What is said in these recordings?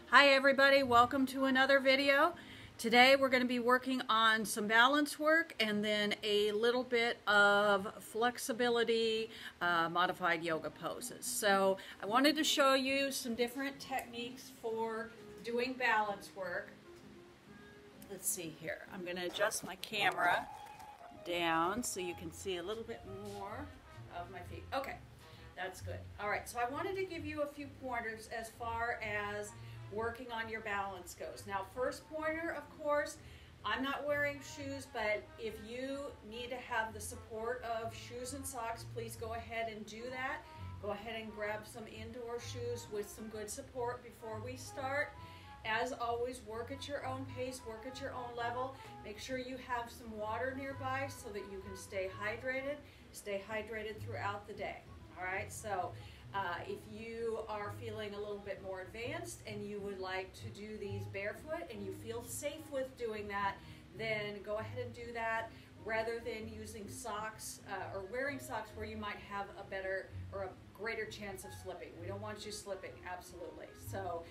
Hi everybody, welcome to another video. Today we're going to be working on some balance work and then a little bit of flexibility modified yoga poses. So I wanted to show you some different techniques for doing balance work. Let's see here. I'm going to adjust my camera down so you can see a little bit more of my feet. Okay, that's good. All right, so I wanted to give you a few pointers as far as working on your balance goes. Now, first pointer, of course, I'm not wearing shoes, but if you need to have the support of shoes and socks, please go ahead and do that. Go ahead and grab some indoor shoes with some good support before we start. As always, work at your own pace, work at your own level. Make sure you have some water nearby so that you can stay hydrated throughout the day. All right, so if you are feeling a little bit more advanced and you would like to do these barefoot and you feel safe with doing that, then go ahead and do that rather than using socks or wearing socks where you might have a better or a greater chance of slipping. We don't want you slipping, absolutely. So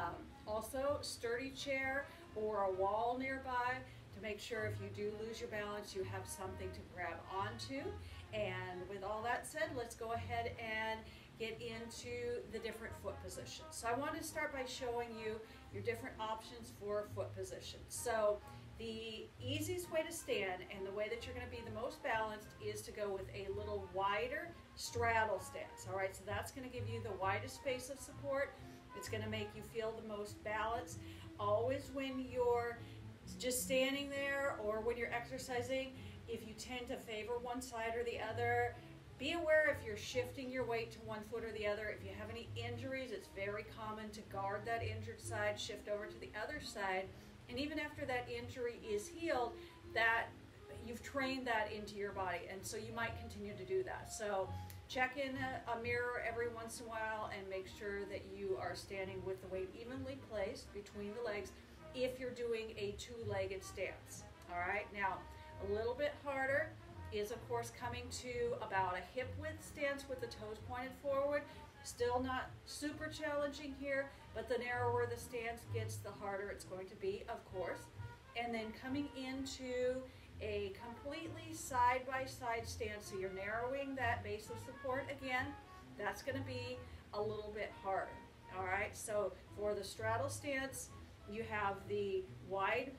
also sturdy chair or a wall nearby to make sure if you do lose your balance, you have something to grab onto. And with all that said, let's go ahead and get into the different foot positions. So I want to start by showing you your different options for foot positions. So the easiest way to stand and the way that you're going to be the most balanced is to go with a little wider straddle stance. All right, so that's going to give you the widest space of support. It's going to make you feel the most balanced. Always when you're just standing there or when you're exercising, if you tend to favor one side or the other, be aware if you're shifting your weight to one foot or the other. If you have any injuries, it's very common to guard that injured side, shift over to the other side, and even after that injury is healed, that you've trained that into your body, and so you might continue to do that. So check in a mirror every once in a while and make sure that you are standing with the weight evenly placed between the legs if you're doing a two-legged stance. All right, now a little bit harder is of course coming to about a hip width stance with the toes pointed forward. Still not super challenging here, but the narrower the stance gets, the harder it's going to be, of course. And then coming into a completely side-by-side stance, so you're narrowing that base of support again, that's going to be a little bit harder. All right, so for the straddle stance, you have the wide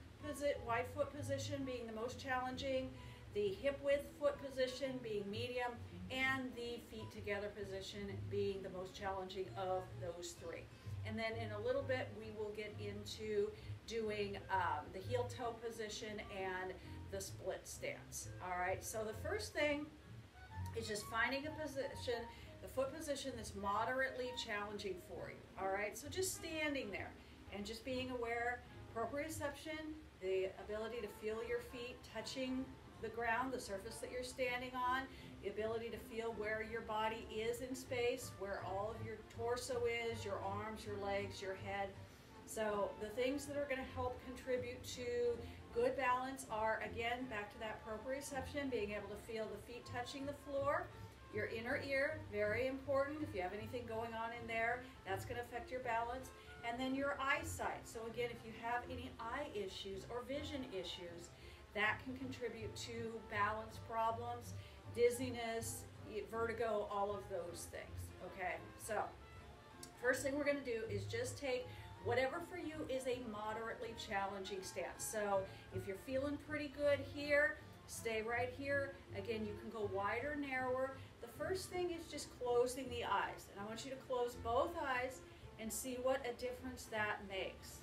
foot position being the most challenging, the hip width foot position being medium, and the feet together position being the most challenging of those three. And then in a little bit we will get into doing the heel toe position and the split stance. All right, so the first thing is just finding a position, the foot position that's moderately challenging for you. All right, so just standing there and just being aware, proprioception, the ability to feel your feet touching the ground, the surface that you're standing on, the ability to feel where your body is in space, where all of your torso is, your arms, your legs, your head. So the things that are going to help contribute to good balance are, again, back to that proprioception, being able to feel the feet touching the floor, your inner ear, very important. If you have anything going on in there, that's going to affect your balance. And then your eyesight. So again, if you have any eye issues or vision issues, that can contribute to balance problems, dizziness, vertigo, all of those things. Okay, so first thing we're going to do is just take whatever for you is a moderately challenging stance. So if you're feeling pretty good here, stay right here. Again, you can go wider, narrower. The first thing is just closing the eyes. And I want you to close both eyes and see what a difference that makes.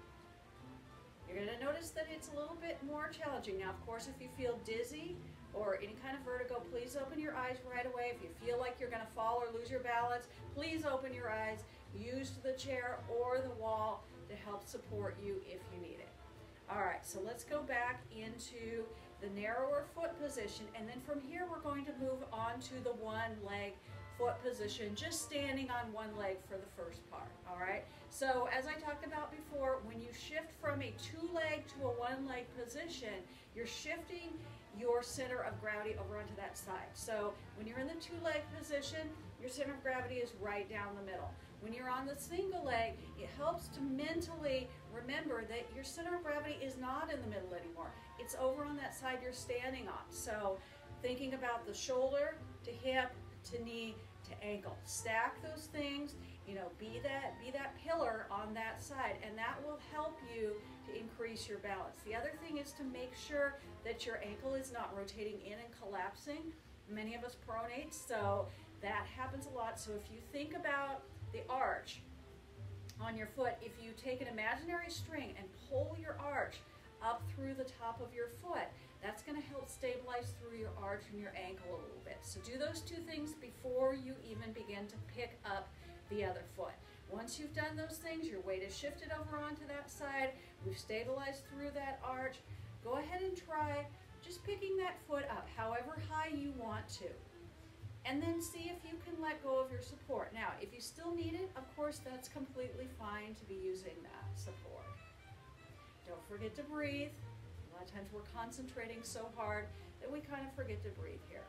You're going to notice that it's a little bit more challenging. Now, of course, if you feel dizzy or any kind of vertigo, please open your eyes right away. If you feel like you're going to fall or lose your balance, please open your eyes. Use the chair or the wall to help support you if you need it. All right, so let's go back into the narrower foot position, and then from here we're going to move on to the one leg foot position, just standing on one leg for the first part. All right, so as I talked about before, when you shift from a two-leg to a one-leg position, you're shifting your center of gravity over onto that side. So when you're in the two-leg position, your center of gravity is right down the middle. When you're on the single leg, it helps to mentally remember that your center of gravity is not in the middle anymore. It's over on that side you're standing on. So thinking about the shoulder to hip to knee to ankle. Stack those things, you know, be that pillar on that side, and that will help you to increase your balance. The other thing is to make sure that your ankle is not rotating in and collapsing. Many of us pronate, so that happens a lot. So if you think about the arch on your foot, if you take an imaginary string and pull your arch up through the top of your foot, that's going to help stabilize through your arch and your ankle a little bit. So do those two things before you even begin to pick up the other foot. Once you've done those things, your weight is shifted over onto that side, we've stabilized through that arch, go ahead and try just picking that foot up however high you want to. And then see if you can let go of your support. Now, if you still need it, of course, that's completely fine to be using that support. Don't forget to breathe. A lot of times we're concentrating so hard that we kind of forget to breathe here.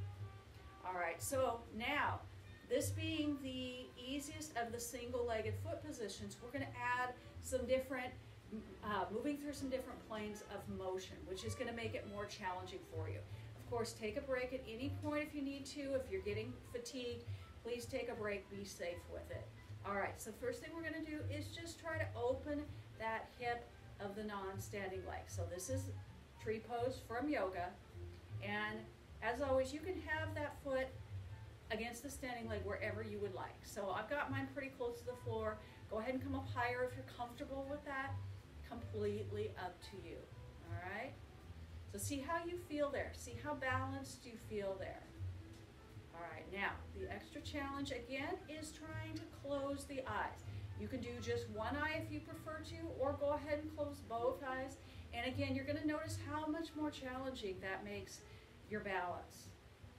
All right, so now, this being the easiest of the single-legged foot positions, we're going to add some different, moving through some different planes of motion, which is going to make it more challenging for you. Of course, take a break at any point if you need to. If you're getting fatigued, please take a break, be safe with it. All right, so first thing we're going to do is just try to open that hip of the non-standing leg. So this is tree pose from yoga, and as always, you can have that foot against the standing leg wherever you would like. So I've got mine pretty close to the floor. Go ahead and come up higher if you're comfortable with that. Completely up to you. All right? So see how you feel there. See how balanced you feel there. All right, now the extra challenge again is trying to close the eyes. You can do just one eye if you prefer to, or go ahead and close both eyes. And again, you're going to notice how much more challenging that makes your balance.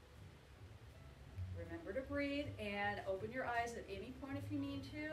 Remember to breathe and open your eyes at any point if you need to.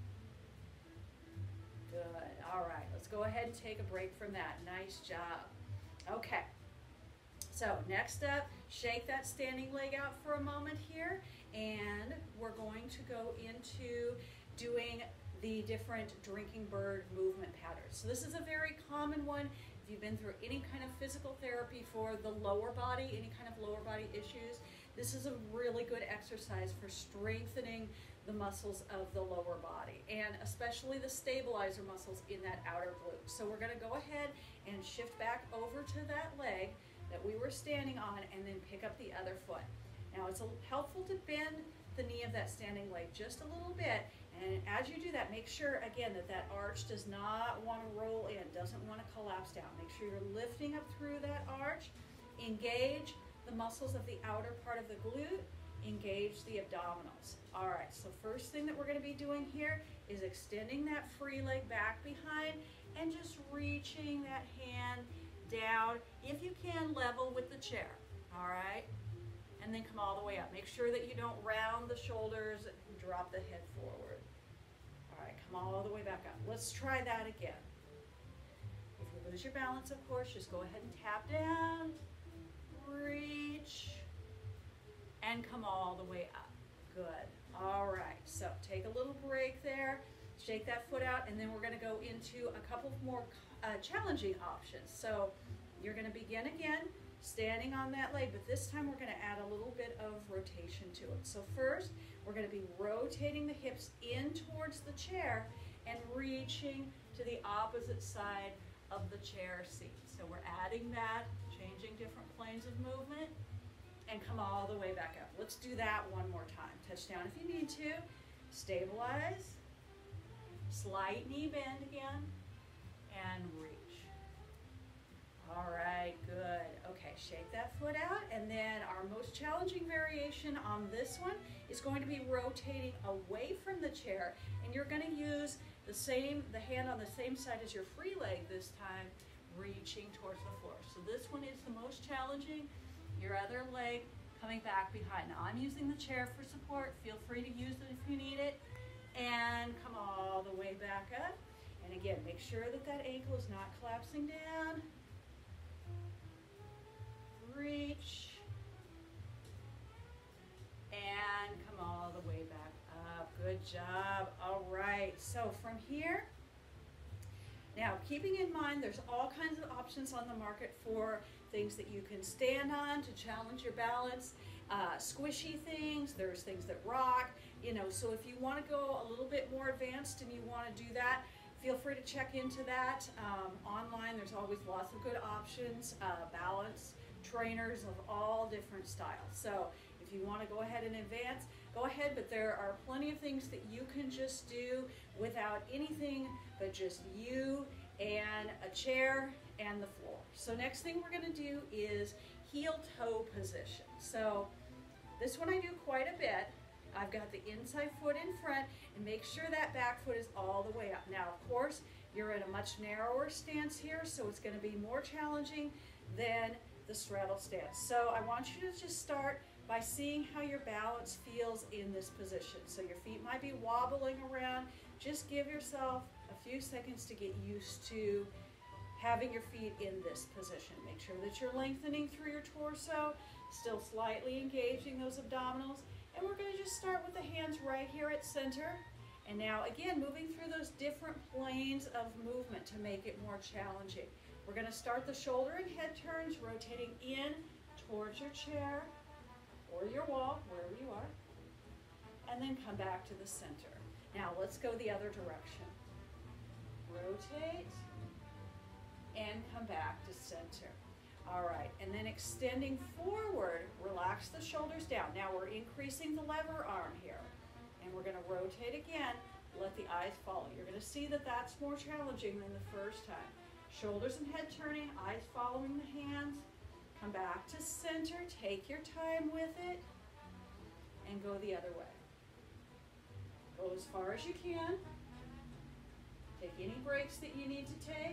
Good. All right, let's go ahead and take a break from that. Nice job. Okay. So next up, shake that standing leg out for a moment here, and we're going to go into doing the different drinking bird movement patterns. So this is a very common one. If you've been through any kind of physical therapy for the lower body, any kind of lower body issues, this is a really good exercise for strengthening the muscles of the lower body, and especially the stabilizer muscles in that outer glute. So we're going to go ahead and shift back over to that leg that we were standing on, and then pick up the other foot. Now it's helpful to bend the knee of that standing leg just a little bit, and as you do that, make sure again that that arch does not want to roll in, doesn't want to collapse down. Make sure you're lifting up through that arch. Engage the muscles of the outer part of the glute, engage the abdominals. All right, so first thing that we're going to be doing here is extending that free leg back behind and just reaching that hand down, if you can, level with the chair. All right, and then come all the way up. Make sure that you don't round the shoulders and drop the head forward. All right, come all the way back up. Let's try that again. If you lose your balance, of course, just go ahead and tap down, reach, and come all the way up. Good. All right, so take a little break there, shake that foot out, and then we're going to go into a couple more challenging options. So you're going to begin again standing on that leg, but this time we're going to add a little bit of rotation to it. So first, we're going to be rotating the hips in towards the chair and reaching to the opposite side of the chair seat. So we're adding that, changing different planes of movement, and come all the way back up. Let's do that one more time. Touch down if you need to. Stabilize. Slight knee bend again. And reach. All right, good. Okay, shake that foot out, and then our most challenging variation on this one is going to be rotating away from the chair, and you're going to use the hand on the same side as your free leg this time, reaching towards the floor. So this one is the most challenging. Your other leg coming back behind. Now I'm using the chair for support. Feel free to use it if you need it. And come all the way back up. And again, make sure that that ankle is not collapsing down. Reach. And come all the way back up. Good job. All right, so from here, now keeping in mind there's all kinds of options on the market for things that you can stand on to challenge your balance, squishy things, there's things that rock, you know, so if you want to go a little bit more advanced and you want to do that, feel free to check into that. Online, there's always lots of good options, balance trainers of all different styles. So if you want to go ahead and advance, go ahead, but there are plenty of things that you can just do without anything but just you and a chair and the floor. So next thing we're going to do is heel-toe position. So this one I do quite a bit. I've got the inside foot in front and make sure that back foot is all the way up. Now, of course, you're in a much narrower stance here, so it's going to be more challenging than the straddle stance. So I want you to just start by seeing how your balance feels in this position. So your feet might be wobbling around. Just give yourself a few seconds to get used to having your feet in this position. Make sure that you're lengthening through your torso, still slightly engaging those abdominals. And we're going to just start with the hands right here at center. And now again, moving through those different planes of movement to make it more challenging. We're going to start the shoulder and head turns, rotating in towards your chair or your wall, wherever you are, and then come back to the center. Now let's go the other direction. Rotate and come back to center. All right, and then extending forward, relax the shoulders down. Now we're increasing the lever arm here, and we're going to rotate again, let the eyes follow. You're going to see that that's more challenging than the first time. Shoulders and head turning, eyes following the hands. Come back to center, take your time with it, and go the other way. Go as far as you can. Take any breaks that you need to take,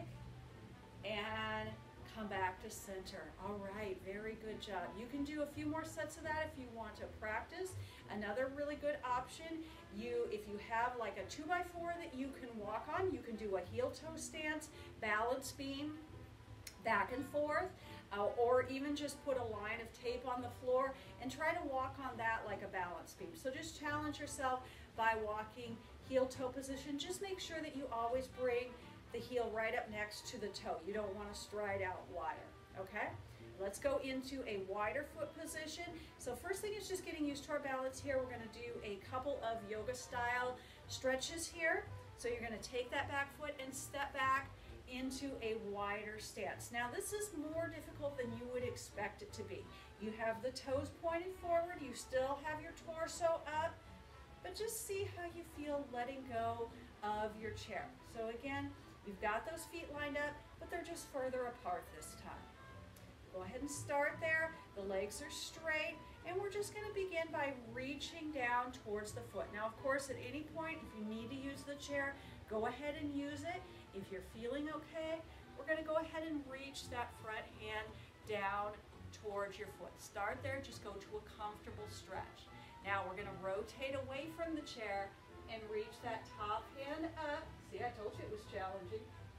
and come back to center. All right, very good job. You can do a few more sets of that if you want to practice. Another really good option, if you have like a 2x4 that you can walk on, you can do a heel-toe stance, balance beam, back and forth, or even just put a line of tape on the floor and try to walk on that like a balance beam. So just challenge yourself by walking heel-toe position. Just make sure that you always bring the heel right up next to the toe. You don't want to stride out wider, okay? Let's go into a wider foot position. So first thing is just getting used to our balance here. We're going to do a couple of yoga style stretches here. So you're going to take that back foot and step back into a wider stance. Now this is more difficult than you would expect it to be. You have the toes pointed forward, you still have your torso up, but just see how you feel letting go of your chair. So again, you've got those feet lined up, but they're just further apart this time. Go ahead and start there. The legs are straight, and we're just going to begin by reaching down towards the foot. Now, of course, at any point, if you need to use the chair, go ahead and use it. If you're feeling okay, we're going to go ahead and reach that front hand down towards your foot. Start there, just go to a comfortable stretch. Now we're going to rotate away from the chair and reach that top hand up. See, I told you it was challenging.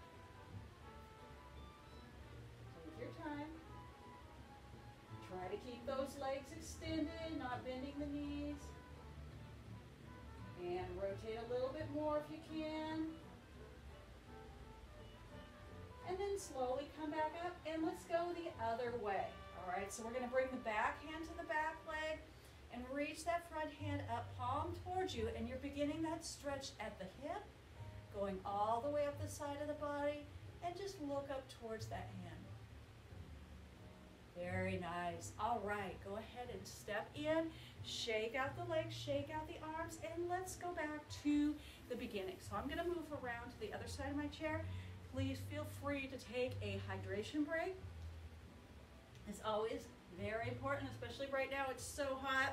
Take your time. Try to keep those legs extended, not bending the knees. And rotate a little bit more if you can. And then slowly come back up, and let's go the other way. All right, so we're going to bring the back hand to the back leg and reach that front hand up, palm towards you, and you're beginning that stretch at the hip, going all the way up the side of the body, and just look up towards that hand. Very nice. All right, go ahead and step in, shake out the legs, shake out the arms, and let's go back to the beginning. So I'm going to move around to the other side of my chair. Please feel free to take a hydration break. It's always very important, especially right now, it's so hot.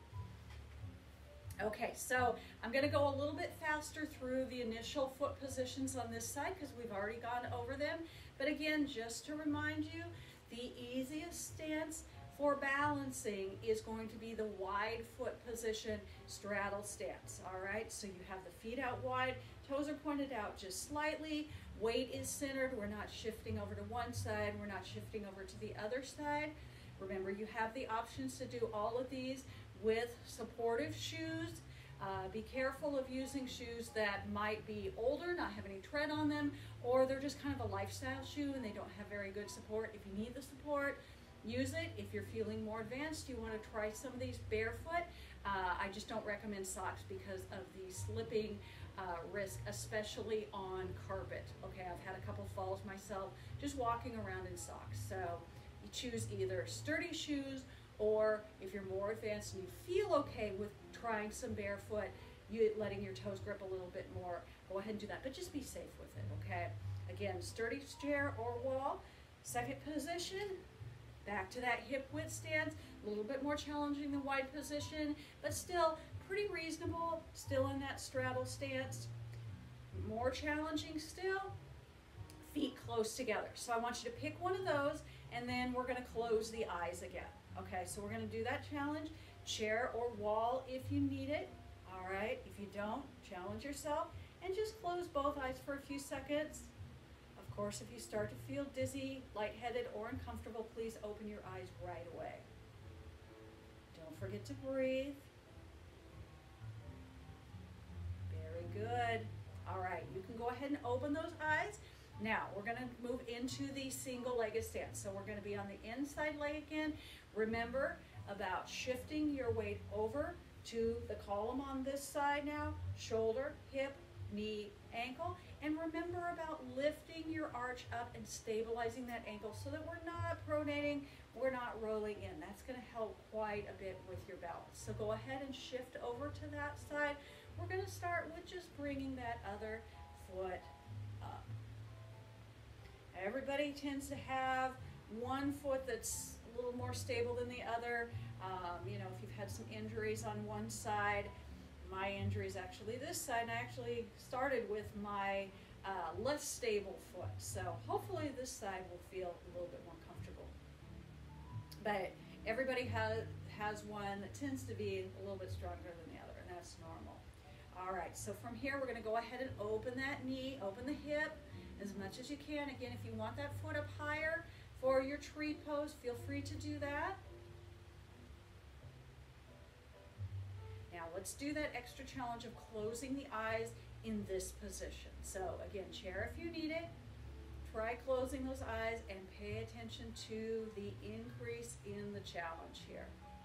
Okay, so I'm going to go a little bit faster through the initial foot positions on this side because we've already gone over them. But again, just to remind you, the easiest stance for balancing is going to be the wide foot position straddle stance. All right, so you have the feet out wide, toes are pointed out just slightly, weight is centered, we're not shifting over to one side, we're not shifting over to the other side. Remember, you have the options to do all of these with supportive shoes, Be careful of using shoes that might be older, not have any tread on them, or they're just kind of a lifestyle shoe and they don't have very good support. If you need the support, use it. If you're feeling more advanced, you want to try some of these barefoot. I just don't recommend socks because of the slipping risk, especially on carpet. Okay, I've had a couple falls myself just walking around in socks. So you choose either sturdy shoes, or if you're more advanced and you feel okay with trying some barefoot, letting your toes grip a little bit more, go ahead and do that, but just be safe with it, okay? Again, sturdy chair or wall. Second position, back to that hip width stance, a little bit more challenging than wide position, but still pretty reasonable, still in that straddle stance. More challenging still, feet close together. So I want you to pick one of those, and then we're gonna close the eyes again. Okay, so we're gonna do that challenge, chair or wall if you need it. All right, if you don't, challenge yourself and just close both eyes for a few seconds. Of course, if you start to feel dizzy, lightheaded, or uncomfortable, please open your eyes right away. Don't forget to breathe. Very good. All right, you can go ahead and open those eyes. Now, we're gonna move into the single-legged stance. So we're gonna be on the inside leg again. Remember about shifting your weight over to the column on this side now, shoulder, hip, knee, ankle, and remember about lifting your arch up and stabilizing that ankle so that we're not pronating, we're not rolling in. That's gonna help quite a bit with your balance. So go ahead and shift over to that side. We're gonna start with just bringing that other foot up. Everybody tends to have one foot that's a little more stable than the other. You know, if you've had some injuries on one side, my injury is actually this side, and I actually started with my less stable foot. So hopefully this side will feel a little bit more comfortable. But everybody has one that tends to be a little bit stronger than the other, and that's normal. All right, so from here we're gonna go ahead and open that knee, open the hip as much as you can. Again, if you want that foot up higher for your tree pose, feel free to do that. Now let's do that extra challenge of closing the eyes in this position. So again, chair if you need it. Try closing those eyes and pay attention to the increase in the challenge here.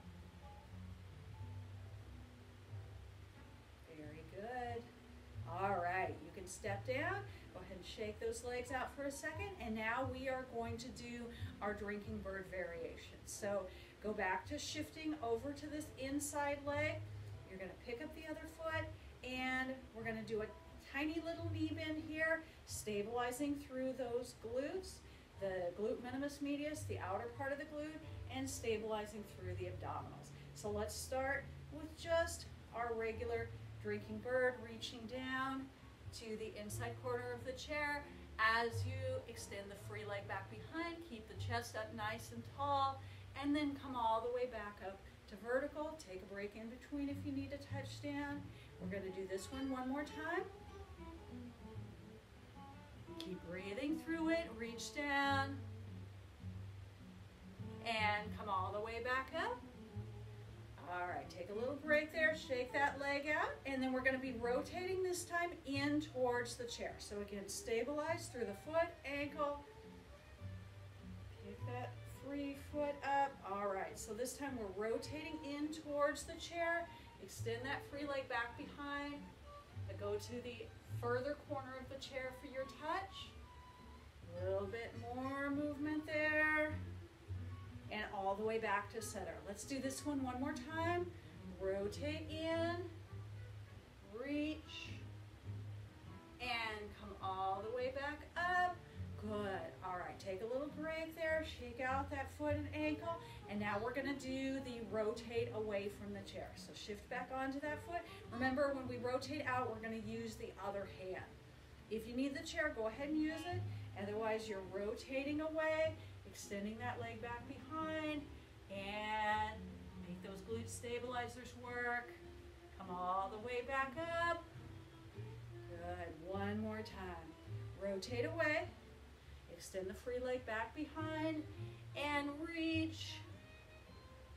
Very good. All right, you can step down. Go ahead and shake those legs out for a second. And now we are going to do our drinking bird variation. So go back to shifting over to this inside leg. You're gonna pick up the other foot and we're gonna do a tiny little knee bend here, stabilizing through those glutes, the glute minimus medius, the outer part of the glute, and stabilizing through the abdominals. So let's start with just our regular drinking bird, reaching down to the inside corner of the chair. As you extend the free leg back behind, keep the chest up nice and tall, and then come all the way back up to vertical. Take a break in between if you need to touch down. We're going to do this one more time. Keep breathing through it, reach down, and come all the way back up. All right, take a little break there, shake that leg out, and then we're going to be rotating this time in towards the chair. So again, stabilize through the foot, ankle, pick that free foot up. All right, so this time we're rotating in towards the chair. Extend that free leg back behind. Go to the further corner of the chair for your touch. A little bit more movement there. And all the way back to center. Let's do this one more time. Rotate in, reach, and come all the way back up. Good. All right, take a little break there, shake out that foot and ankle, and now we're gonna do the rotate away from the chair. So shift back onto that foot. Remember, when we rotate out, we're gonna use the other hand. If you need the chair, go ahead and use it. Otherwise, you're rotating away, extending that leg back behind, and make those glute stabilizers work. Come all the way back up. Good. One more time. Rotate away. Extend the free leg back behind and reach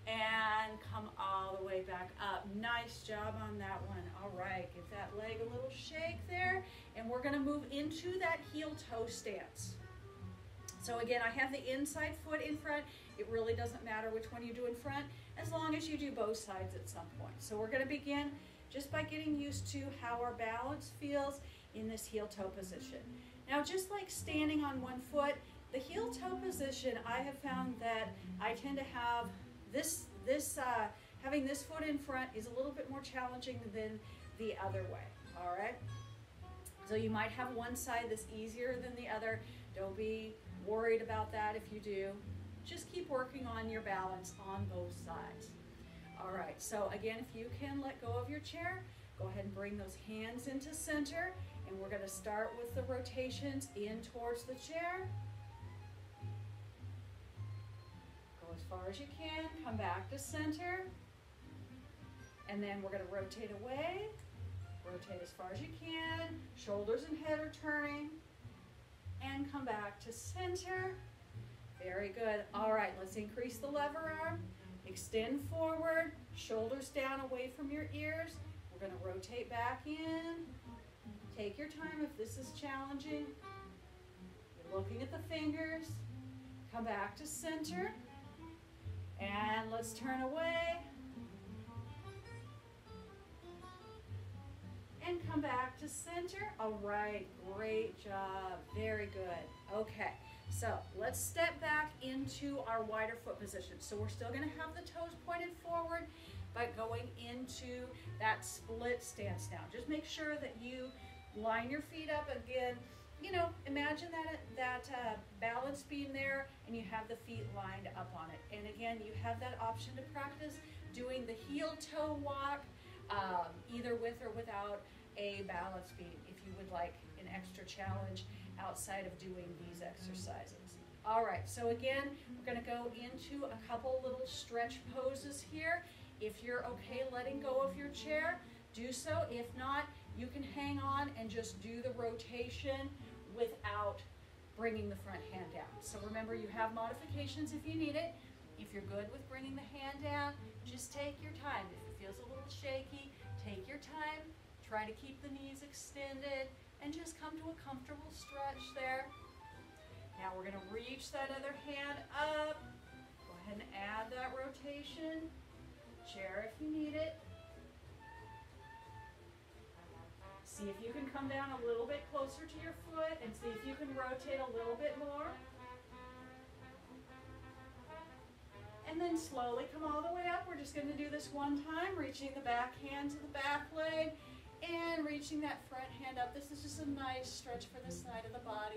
and come all the way back up. Nice job on that one. All right, give that leg a little shake there, and we're gonna move into that heel toe stance. So again, I have the inside foot in front. It really doesn't matter which one you do in front, as long as you do both sides at some point. So we're gonna begin just by getting used to how our balance feels in this heel toe position. Now, just like standing on one foot, the heel toe position, I have found that I tend to have having this foot in front is a little bit more challenging than the other way, all right? So you might have one side that's easier than the other. Don't be worried about that if you do. Just keep working on your balance on both sides. All right, so again, if you can let go of your chair, go ahead and bring those hands into center, and we're gonna start with the rotations in towards the chair. As far as you can, come back to center, and then we're going to rotate away, rotate as far as you can, shoulders and head are turning, and come back to center. Very good. All right, let's increase the lever arm, extend forward, shoulders down away from your ears. We're going to rotate back in. Take your time if this is challenging. You're looking at the fingers. Come back to center. And let's turn away. And come back to center. All right, great job. Very good. Okay, so let's step back into our wider foot position. So we're still gonna have the toes pointed forward, but going into that split stance now. Just make sure that you line your feet up again. You know, imagine that balance beam there, and you have the feet lined up on it. And again, you have that option to practice doing the heel-toe walk, either with or without a balance beam, if you would like an extra challenge outside of doing these exercises. All right, so again, we're gonna go into a couple little stretch poses here. If you're okay letting go of your chair, do so. If not, you can hang on and just do the rotation without bringing the front hand down. So remember, you have modifications if you need it. If you're good with bringing the hand down, just take your time. If it feels a little shaky, take your time. Try to keep the knees extended and just come to a comfortable stretch there. Now we're going to reach that other hand up. Go ahead and add that rotation. Chair if you need it. See if you can come down a little bit closer to your foot and see if you can rotate a little bit more. And then slowly come all the way up. We're just going to do this one time, reaching the back hand to the back leg and reaching that front hand up. This is just a nice stretch for the side of the body.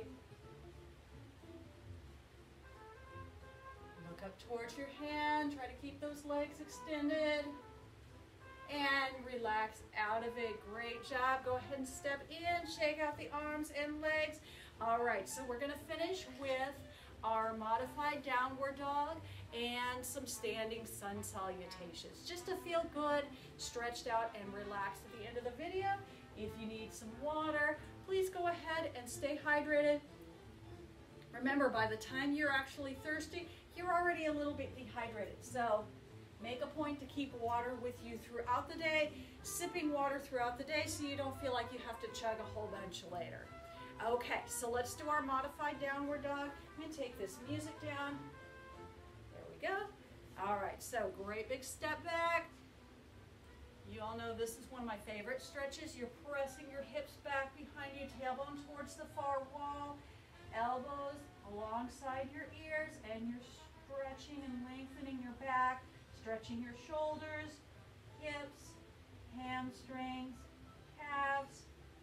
Look up towards your hand. Try to keep those legs extended. And relax out of it. Great job. Go ahead and step in, shake out the arms and legs. All right, so we're going to finish with our modified downward dog and some standing sun salutations. Just to feel good, stretched out, and relaxed at the end of the video. If you need some water, please go ahead and stay hydrated. Remember, by the time you're actually thirsty, you're already a little bit dehydrated. So make a point to keep water with you throughout the day, sipping water throughout the day so you don't feel like you have to chug a whole bunch later. Okay, so let's do our modified downward dog. I'm going to take this music down. There we go. All right, so great big step back. You all know this is one of my favorite stretches. You're pressing your hips back behind you, tailbone towards the far wall, elbows alongside your ears, and you're stretching and lengthening your back. Stretching your shoulders, hips, hamstrings, calves.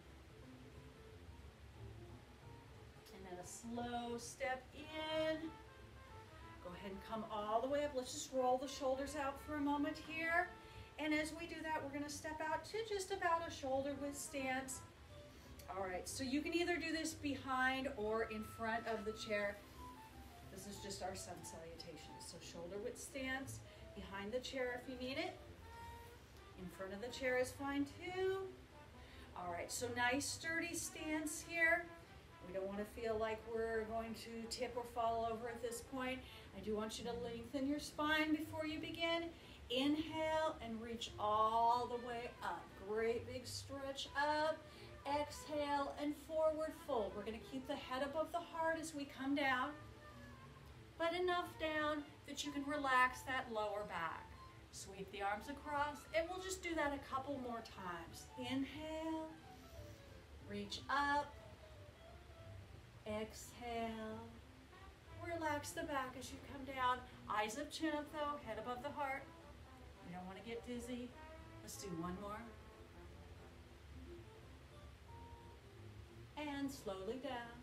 And then a slow step in. Go ahead and come all the way up. Let's just roll the shoulders out for a moment here. And as we do that, we're going to step out to just about a shoulder width stance. All right, so you can either do this behind or in front of the chair. This is just our sun salutation. So shoulder width stance. Behind the chair if you need it. In front of the chair is fine too. All right, so nice sturdy stance here. We don't want want to feel like we're going to tip or fall over at this point. I do want you to lengthen your spine before you begin. Inhale and reach all the way up. Great big stretch up. Exhale and forward fold. We're going to keep the head above the heart as we come down, but enough down that you can relax that lower back. Sweep the arms across, and we'll just do that a couple more times. Inhale, reach up, exhale, relax the back as you come down. Eyes up, chin up though, head above the heart. You don't want to get dizzy. Let's do one more. And slowly down.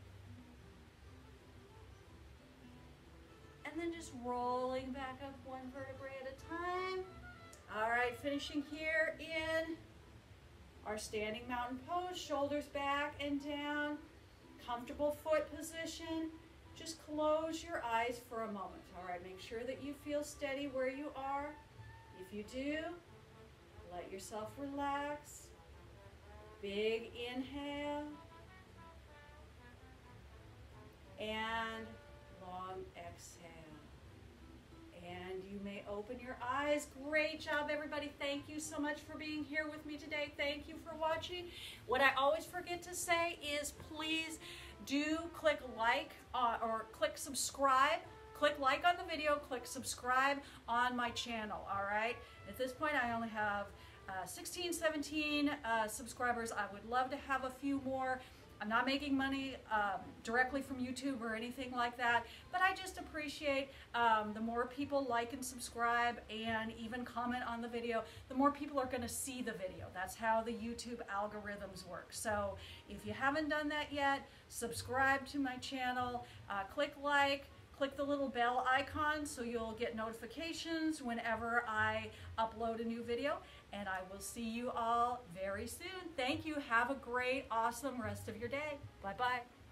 And then just rolling back up one vertebrae at a time. All right, finishing here in our standing mountain pose, shoulders back and down, comfortable foot position. Just close your eyes for a moment. All right, make sure that you feel steady where you are. If you do, let yourself relax. Big inhale and long exhale. And you may open your eyes. Great job, everybody. Thank you so much for being here with me today. Thank you for watching. What I always forget to say is please do click like or click subscribe. Click like on the video, click subscribe on my channel, all right? At this point, I only have 16, 17 subscribers. I would love to have a few more. I'm not making money directly from YouTube or anything like that, but I just appreciate the more people like and subscribe and even comment on the video, the more people are going to see the video. That's how the YouTube algorithms work. So if you haven't done that yet, subscribe to my channel, click like, click the little bell icon so you'll get notifications whenever I upload a new video, and I will see you all very soon. Thank you. Have a great, awesome rest of your day. Bye-bye.